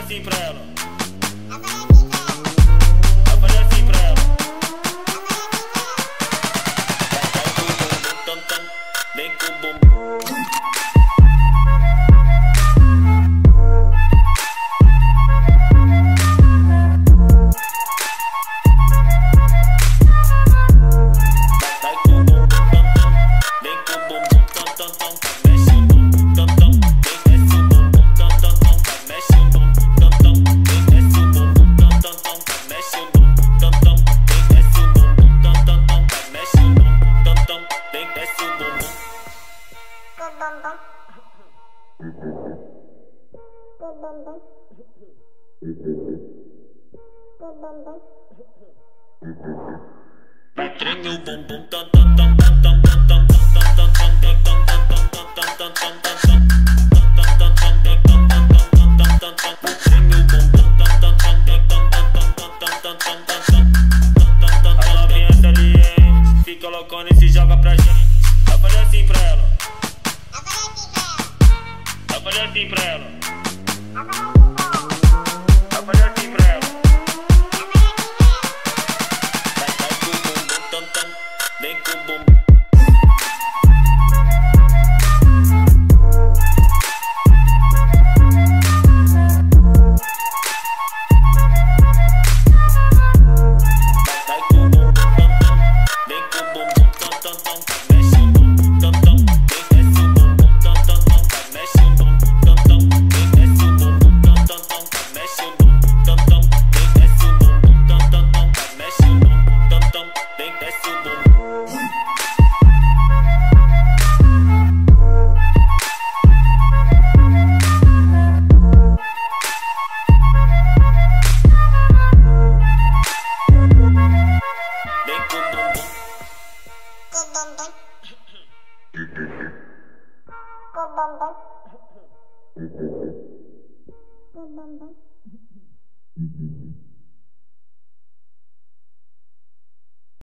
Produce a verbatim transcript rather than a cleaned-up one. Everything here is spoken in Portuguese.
assim pra ela. Vai fazer assim pra ela. Vem com o bumbum. Vai treme o bumbum, tam tam tam tam tam tam tam tam tam tam fica loucona e se joga pra gente. Vai fazer assim pra ela. Vai fazer assim pra ela. Vai fazer assim pra ela. Vai, vai com o bumbum, tam tam. Vem com o bumbum. Vai com o bumbum, tam tam. Vem com o bumbum, tam tam tam. Mexe o bumbum, tam tam. Vem desce o bumbum, tam tam tam. Mexe o bumbum, tam tam. Vem desce o bumbum, tam tam tam. Mexe o bumbum, tam tam. Vem desce o bumbum, tam tam tam. Mexe o bumbum, tam tam. Vem desce o bumbum. Vem com o bumbum. Bum bum bum.